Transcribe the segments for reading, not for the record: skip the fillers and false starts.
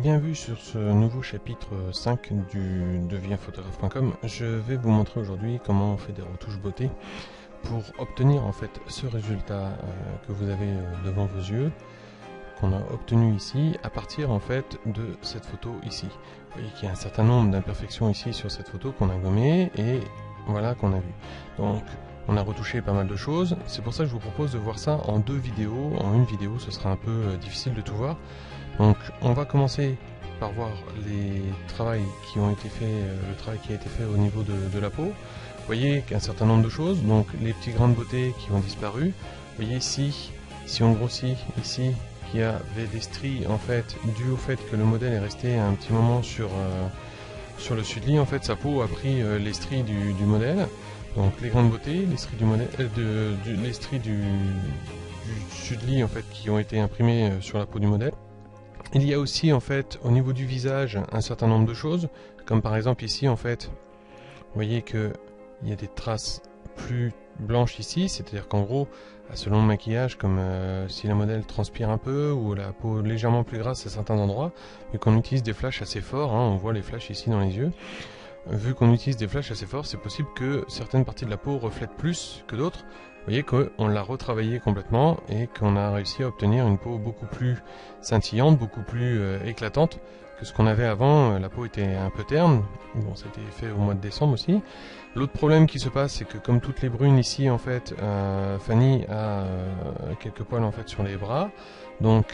Bienvenue sur ce nouveau chapitre 5 du devienphotographe.com. Je vais vous montrer aujourd'hui comment on fait des retouches beauté pour obtenir en fait ce résultat que vous avez devant vos yeux, qu'on a obtenu ici à partir en fait de cette photo ici. Vous voyez qu'il y a un certain nombre d'imperfections ici sur cette photo qu'on a gommé et voilà qu'on a vu. Donc on a retouché pas mal de choses, c'est pour ça que je vous propose de voir ça en deux vidéos. En une vidéo ce sera un peu difficile de tout voir. Donc on va commencer par voir les travaux qui ont été faits, le travail qui a été fait au niveau de la peau. Vous voyez qu'un certain nombre de choses, donc les petits grains de beauté qui ont disparu. Vous voyez ici, si on grossit ici, qu'il y avait des stries en fait dû au fait que le modèle est resté un petit moment sur le sude-lit. En fait sa peau a pris les stries du modèle. Donc les grains de beauté, les stries du modèle, les stries du sude-lit en fait qui ont été imprimés sur la peau du modèle. Il y a aussi en fait au niveau du visage un certain nombre de choses, comme par exemple ici en fait, vous voyez que il y a des traces plus blanches ici, c'est-à-dire qu'en gros, selon le maquillage, comme si le modèle transpire un peu ou la peau légèrement plus grasse à certains endroits, vu qu'on utilise des flashs assez forts, hein, on voit les flashs ici dans les yeux. Vu qu'on utilise des flashs assez forts, c'est possible que certaines parties de la peau reflètent plus que d'autres. Vous voyez qu'on l'a retravaillé complètement et qu'on a réussi à obtenir une peau beaucoup plus scintillante, beaucoup plus éclatante que ce qu'on avait avant. La peau était un peu terne. Bon, ça a été fait au mois de décembre aussi. L'autre problème qui se passe, c'est que comme toutes les brunes ici, en fait, Fanny a quelques poils en fait sur les bras. Donc,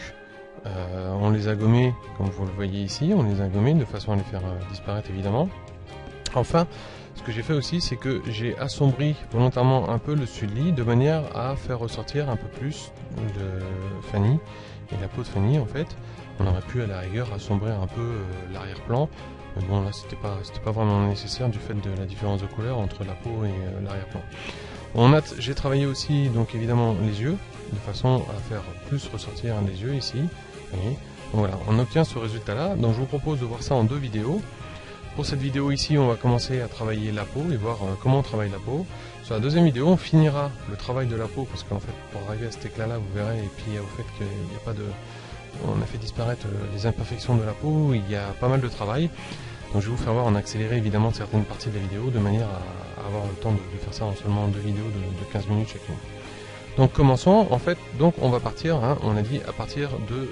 on les a gommés, comme vous le voyez ici. On les a gommés de façon à les faire disparaître évidemment. Enfin, ce que j'ai fait aussi, c'est que j'ai assombri volontairement un peu le sude-lit de manière à faire ressortir un peu plus de Fanny et la peau de Fanny en fait. On aurait pu à la rigueur assombrir un peu l'arrière-plan, mais bon là c'était pas vraiment nécessaire du fait de la différence de couleur entre la peau et l'arrière-plan. J'ai travaillé aussi donc évidemment les yeux, de façon à faire plus ressortir les yeux ici. Vous voyez. Donc voilà, on obtient ce résultat là, donc je vous propose de voir ça en deux vidéos. Pour cette vidéo ici, on va commencer à travailler la peau et voir comment on travaille la peau. Sur la deuxième vidéo, on finira le travail de la peau parce qu'en fait, pour arriver à cet éclat-là, vous verrez, et puis au fait qu'il n'y a pas de... On a fait disparaître les imperfections de la peau, il y a pas mal de travail. Donc je vais vous faire voir en accéléré évidemment certaines parties de la vidéo de manière à avoir le temps de faire ça en seulement deux vidéos de 15 minutes chacune. Donc commençons, en fait, donc on va partir, hein, on a dit à partir de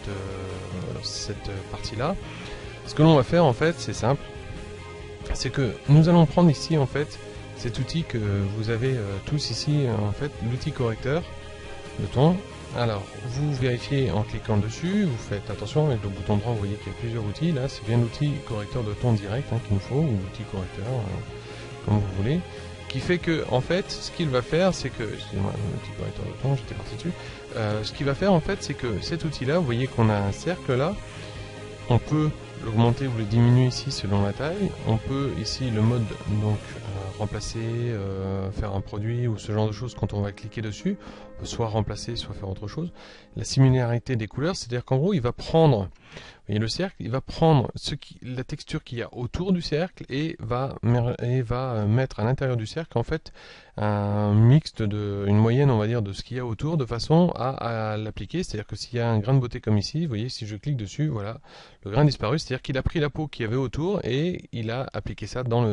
cette partie-là. Ce que l'on va faire en fait, c'est simple. C'est que nous allons prendre ici en fait cet outil que vous avez tous ici en fait, l'outil correcteur de ton. Alors vous vérifiez en cliquant dessus, vous faites attention avec le bouton droit, vous voyez qu'il y a plusieurs outils. Là c'est bien l'outil correcteur de ton direct hein, qu'il nous faut, ou l'outil correcteur comme vous voulez, qui fait que en fait ce qu'il va faire c'est que, excusez-moi l'outil correcteur de ton, j'étais parti dessus, ce qu'il va faire en fait c'est que cet outil là, vous voyez qu'on a un cercle là, on peut l'augmenter ou le diminuer ici selon la taille. On peut ici le mode donc remplacer, faire un produit ou ce genre de choses quand on va cliquer dessus. On peut soit remplacer, soit faire autre chose. La similarité des couleurs, c'est-à-dire qu'en gros il va prendre, vous voyez le cercle, il va prendre la texture qu'il y a autour du cercle et va mettre à l'intérieur du cercle en fait un mixte une moyenne on va dire de ce qu'il y a autour de façon à l'appliquer. C'est-à-dire que s'il y a un grain de beauté comme ici, vous voyez si je clique dessus, voilà, le grain disparu, c'est-à-dire qu'il a pris la peau qu'il y avait autour et il a appliqué ça dans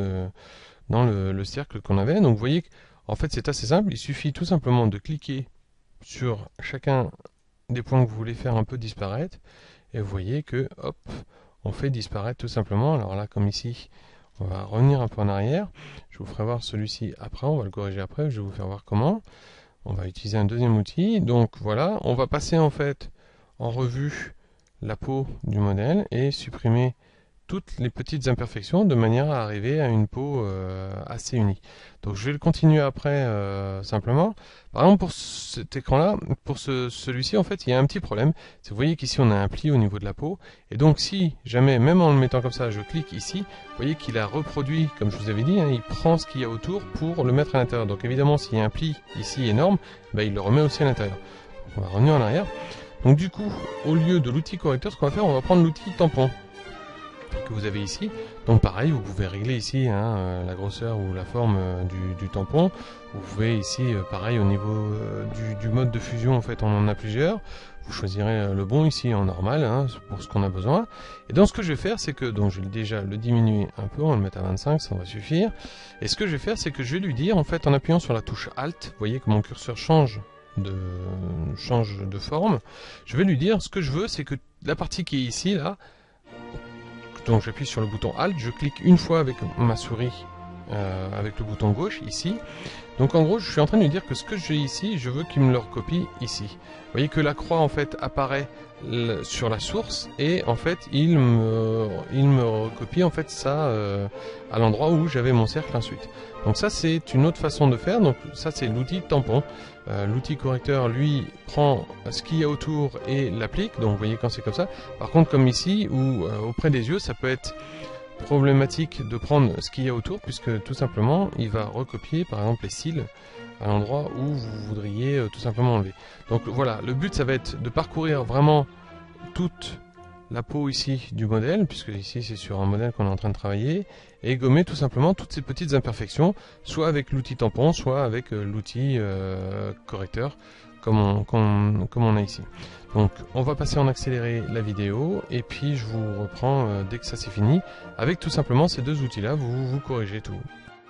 le cercle qu'on avait. Donc vous voyez en fait c'est assez simple, il suffit tout simplement de cliquer sur chacun des points que vous voulez faire un peu disparaître et vous voyez que hop, on fait disparaître tout simplement. Alors là comme ici, on va revenir un peu en arrière, je vous ferai voir celui-ci après, on va le corriger après, je vais vous faire voir comment. On va utiliser un deuxième outil, donc voilà, on va passer en fait en revue la peau du modèle et supprimer toutes les petites imperfections de manière à arriver à une peau assez unie. Donc je vais le continuer après simplement. Par exemple pour cet écran là, pour celui-ci en fait il y a un petit problème. Vous voyez qu'ici on a un pli au niveau de la peau. Et donc si jamais, même en le mettant comme ça, je clique ici, vous voyez qu'il a reproduit, comme je vous avais dit, hein, il prend ce qu'il y a autour pour le mettre à l'intérieur. Donc évidemment s'il y a un pli ici énorme, ben, il le remet aussi à l'intérieur. On va revenir en arrière. Donc du coup, au lieu de l'outil correcteur, ce qu'on va faire, on va prendre l'outil tampon. que vous avez ici. Donc pareil, vous pouvez régler ici la grosseur ou la forme du tampon. Vous pouvez ici, pareil, au niveau du mode de fusion, en fait, on en a plusieurs. Vous choisirez le bon ici en normal, pour ce qu'on a besoin. Et donc ce que je vais faire, c'est que, donc je vais déjà le diminuer un peu, on va le mettre à 25, ça va suffire. Et ce que je vais faire, c'est que je vais lui dire, en fait, en appuyant sur la touche Alt, vous voyez que mon curseur change de forme. Je vais lui dire, ce que je veux, c'est que la partie qui est ici, là, donc j'appuie sur le bouton Alt, je clique une fois avec ma souris, avec le bouton gauche, ici. Donc en gros, je suis en train de lui dire que ce que j'ai ici, je veux qu'il me le recopie ici. Vous voyez que la croix en fait apparaît sur la source et en fait il me recopie en fait ça à l'endroit où j'avais mon cercle ensuite. Donc ça c'est une autre façon de faire. Donc ça c'est l'outil tampon. L'outil correcteur lui prend ce qu'il y a autour et l'applique. Donc vous voyez quand c'est comme ça. Par contre comme ici ou auprès des yeux, ça peut être problématique de prendre ce qu'il y a autour puisque tout simplement il va recopier par exemple les cils à l'endroit où vous voudriez tout simplement enlever. Donc voilà, le but ça va être de parcourir vraiment toute la peau ici du modèle, puisque ici c'est sur un modèle qu'on est en train de travailler, et gommer tout simplement toutes ces petites imperfections, soit avec l'outil tampon, soit avec l'outil correcteur, comme on a ici. Donc on va passer en accéléré la vidéo, et puis je vous reprends dès que ça c'est fini. Avec tout simplement ces deux outils là, vous corrigez tout.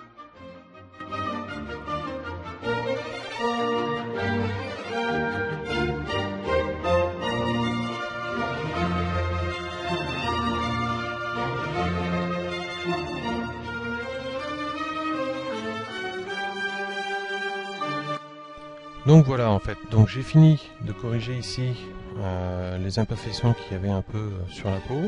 Donc voilà en fait, donc j'ai fini de corriger ici les imperfections qu'il y avait un peu sur la peau.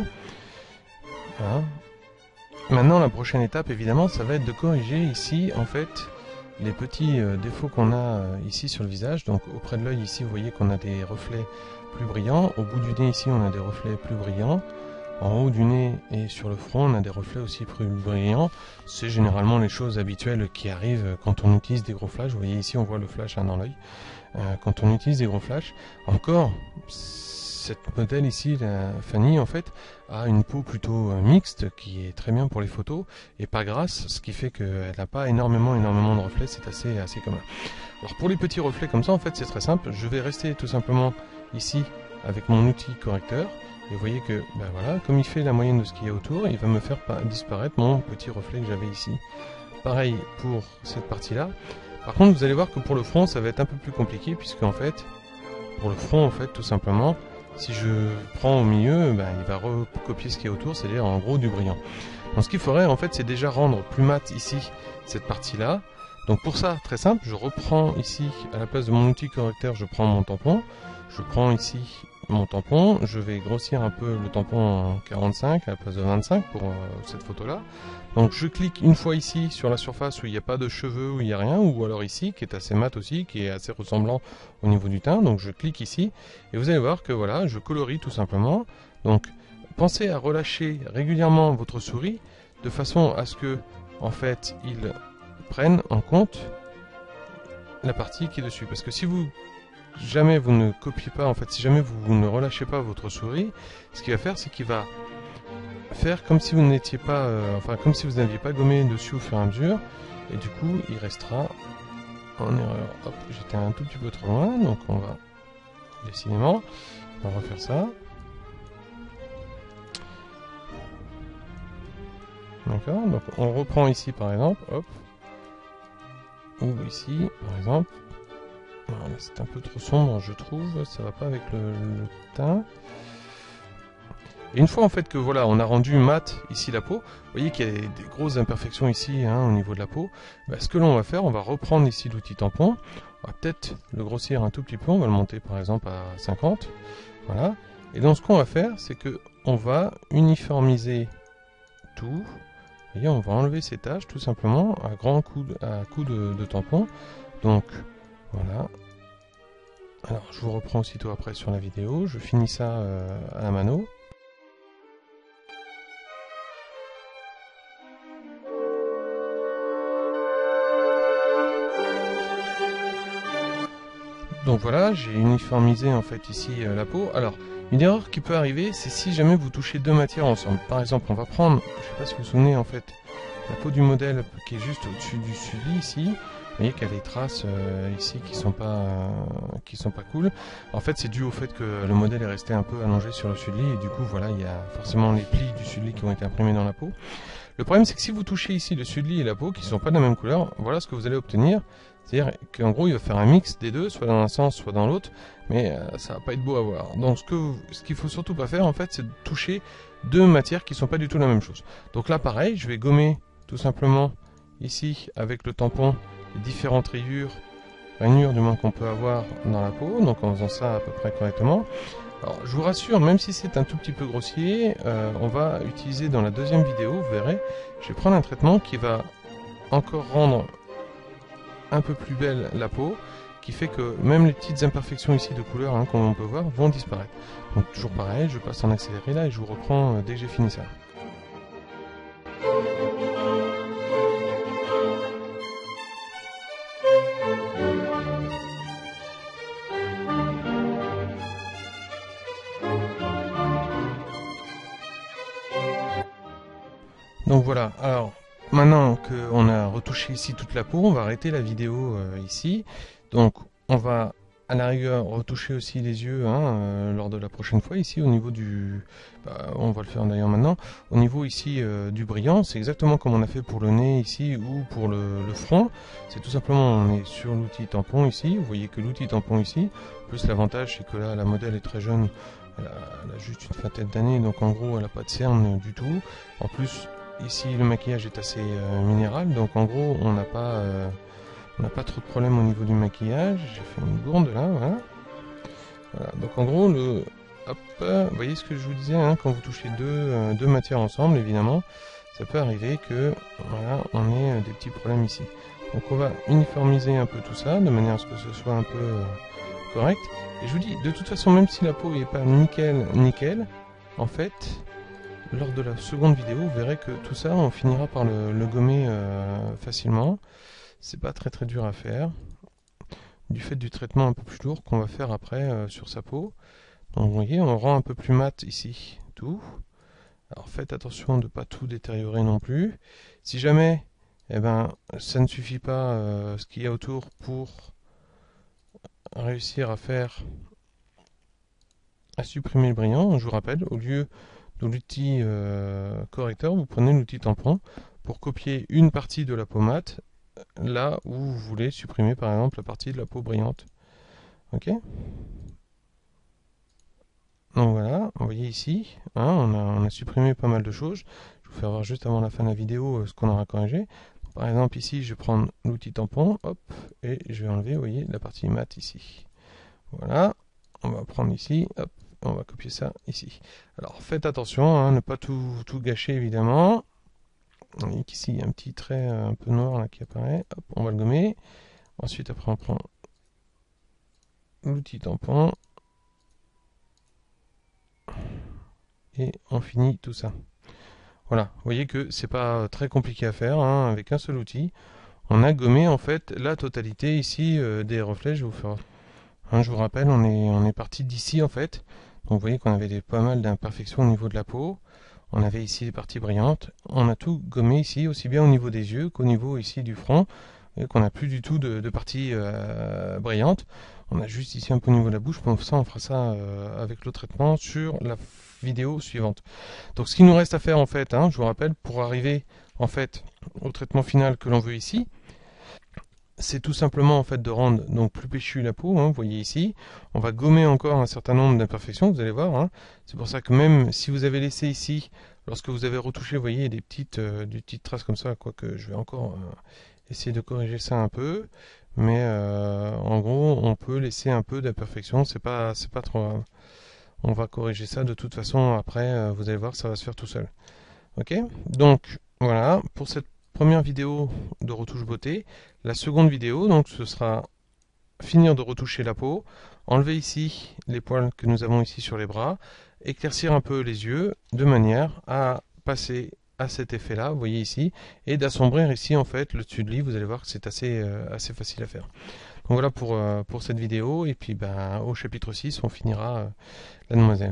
Voilà. Maintenant la prochaine étape évidemment ça va être de corriger ici en fait les petits défauts qu'on a ici sur le visage. Donc auprès de l'œil ici vous voyez qu'on a des reflets plus brillants, au bout du nez ici on a des reflets plus brillants. En haut du nez et sur le front, on a des reflets aussi plus brillants. C'est généralement les choses habituelles qui arrivent quand on utilise des gros flashs. Vous voyez ici, on voit le flash dans l'œil. Quand on utilise des gros flashs, encore, cette modèle ici, la Fanny, en fait, a une peau plutôt mixte qui est très bien pour les photos et pas grasse, ce qui fait qu'elle n'a pas énormément de reflets. C'est assez commun. Alors pour les petits reflets comme ça, en fait, c'est très simple. Je vais rester tout simplement ici avec mon outil correcteur. Et vous voyez que, ben voilà, comme il fait la moyenne de ce qu'il y a autour, il va me faire disparaître mon petit reflet que j'avais ici. Pareil pour cette partie-là. Par contre, vous allez voir que pour le front, ça va être un peu plus compliqué, puisque en fait, pour le front, en fait, tout simplement, si je prends au milieu, ben, il va recopier ce qu'il y a autour, c'est-à-dire en gros du brillant. Donc ce qu'il faudrait, en fait, c'est déjà rendre plus mat ici, cette partie-là. Donc pour ça, très simple, je reprends ici, à la place de mon outil correcteur, je prends mon tampon. Je prends ici mon tampon, je vais grossir un peu le tampon en 45 à la place de 25 pour cette photo là. Donc je clique une fois ici sur la surface où il n'y a pas de cheveux, où il n'y a rien, ou alors ici qui est assez mat aussi, qui est assez ressemblant au niveau du teint. Donc je clique ici et vous allez voir que voilà, je colorie tout simplement. Donc pensez à relâcher régulièrement votre souris de façon à ce que en fait il prenne en compte la partie qui est dessus. Parce que si jamais vous ne copiez pas, en fait, si jamais vous ne relâchez pas votre souris, ce qu'il va faire, c'est qu'il va faire comme si vous n'étiez pas, comme si vous n'aviez pas gommé dessus au fur et à mesure, et du coup, il restera en erreur. Hop, j'étais un tout petit peu trop loin, donc on va, décidément, on va refaire ça. D'accord, donc on reprend ici par exemple, hop, ou ici par exemple. C'est un peu trop sombre, je trouve, ça va pas avec le teint. Et une fois en fait que voilà, on a rendu mat ici la peau, vous voyez qu'il y a des grosses imperfections ici au niveau de la peau. Bah, ce que l'on va faire, on va reprendre ici l'outil tampon, on va peut-être le grossir un tout petit peu, on va le monter par exemple à 50, voilà. Et donc ce qu'on va faire, c'est que on va uniformiser tout. Vous voyez, on va enlever ces taches tout simplement à coup de tampon. Donc voilà. Alors je vous reprends aussitôt après sur la vidéo, je finis ça à la mano. Donc voilà, j'ai uniformisé en fait ici la peau. Alors Une erreur qui peut arriver, c'est si jamais vous touchez deux matières ensemble. Par exemple, on va prendre, je ne sais pas si vous vous souvenez en fait, la peau du modèle qui est juste au-dessus du suivi ici. Vous voyez qu'il y a des traces ici qui sont pas cool. En fait, c'est dû au fait que le modèle est resté un peu allongé sur le suivi et du coup, voilà, il y a forcément les plis du suivi qui ont été imprimés dans la peau. Le problème, c'est que si vous touchez ici le suivi et la peau qui ne sont pas de la même couleur, voilà ce que vous allez obtenir. C'est-à-dire qu'en gros, il va faire un mix des deux, soit dans un sens, soit dans l'autre, mais ça va pas être beau à voir. Donc, ce qu'il faut surtout pas faire, en fait, c'est de toucher deux matières qui sont pas du tout la même chose. Donc là, pareil, je vais gommer tout simplement ici avec le tampon les différentes rainures du moins qu'on peut avoir dans la peau, donc en faisant ça à peu près correctement. Alors je vous rassure, même si c'est un tout petit peu grossier, on va utiliser dans la deuxième vidéo, vous verrez, je vais prendre un traitement qui va encore rendre un peu plus belle la peau, qui fait que même les petites imperfections ici de couleur hein, qu'on peut voir vont disparaître. Donc toujours pareil, je passe en accéléré là et je vous reprends dès que j'ai fini ça. Donc voilà, alors maintenant qu'on a retouché ici toute la peau, on va arrêter la vidéo ici. Donc on va à la rigueur retoucher aussi les yeux lors de la prochaine fois ici au niveau du... on va le faire d'ailleurs maintenant. Au niveau ici du brillant, c'est exactement comme on a fait pour le nez ici ou pour le front. C'est tout simplement on est sur l'outil tampon ici, vous voyez que l'outil tampon ici, plus l'avantage c'est que là la modèle est très jeune, elle a juste une vingtaine d'années, donc en gros elle n'a pas de cerne du tout. En plus ici le maquillage est assez minéral, donc en gros on n'a pas trop de problème au niveau du maquillage. J'ai fait une gourde là, voilà. Voilà. Donc en gros hop, vous voyez ce que je vous disais, hein, quand vous touchez deux matières ensemble, évidemment, ça peut arriver que voilà, on ait des petits problèmes ici. Donc on va uniformiser un peu tout ça, de manière à ce que ce soit un peu correct. Et je vous dis, de toute façon, même si la peau n'est pas nickel, en fait, lors de la seconde vidéo, vous verrez que tout ça, on finira par le gommer facilement. C'est pas très dur à faire, du fait du traitement un peu plus lourd qu'on va faire après sur sa peau. Donc vous voyez, on rend un peu plus mat ici, tout. Alors faites attention de ne pas tout détériorer non plus. Si jamais, ça ne suffit pas ce qu'il y a autour pour réussir à supprimer le brillant, je vous rappelle, au lieu de l'outil correcteur, vous prenez l'outil tampon pour copier une partie de la peau mate là où vous voulez supprimer par exemple la partie de la peau brillante. Ok. Donc voilà, vous voyez ici, hein, on a supprimé pas mal de choses. Je vais vous faire voir juste avant la fin de la vidéo ce qu'on aura corrigé. Par exemple ici, je vais prendre l'outil tampon, hop, et je vais enlever, vous voyez, la partie mat ici. Voilà, on va prendre ici, hop, on va copier ça ici. Alors faites attention, hein, ne pas tout gâcher évidemment. Vous voyez qu'ici il y a un petit trait un peu noir là qui apparaît, hop, on va le gommer. Ensuite après on prend l'outil tampon et on finit tout ça. Voilà, vous voyez que c'est pas très compliqué à faire, hein, avec un seul outil. On a gommé en fait la totalité ici des reflets. Je vais vous faire, hein, je vous rappelle, on est parti d'ici en fait. Donc vous voyez qu'on avait pas mal d'imperfections au niveau de la peau. On avait ici les parties brillantes. On a tout gommé ici, aussi bien au niveau des yeux qu'au niveau ici du front. Vous voyez qu'on n'a plus du tout de parties brillantes. On a juste ici un peu au niveau de la bouche. Pour ça, on fera ça avec le traitement sur la vidéo suivante. Donc ce qu'il nous reste à faire en fait, hein, je vous rappelle, pour arriver en fait au traitement final que l'on veut ici, c'est tout simplement en fait de rendre donc plus péchue la peau, hein, vous voyez ici. On va gommer encore un certain nombre d'imperfections, vous allez voir. Hein. C'est pour ça que même si vous avez laissé ici, lorsque vous avez retouché, vous voyez des petites traces comme ça, quoique je vais encore essayer de corriger ça un peu. Mais en gros, on peut laisser un peu d'imperfection, c'est pas trop... On va corriger ça de toute façon, après, vous allez voir, ça va se faire tout seul. Ok, donc voilà, pour cette première vidéo de retouche beauté. La seconde vidéo, donc ce sera finir de retoucher la peau, enlever ici les poils que nous avons ici sur les bras, éclaircir un peu les yeux, de manière à passer à cet effet là, vous voyez ici, et d'assombrir ici en fait le dessus de lit. Vous allez voir que c'est assez facile à faire. Donc voilà pour cette vidéo, et puis au chapitre 6 on finira la demoiselle.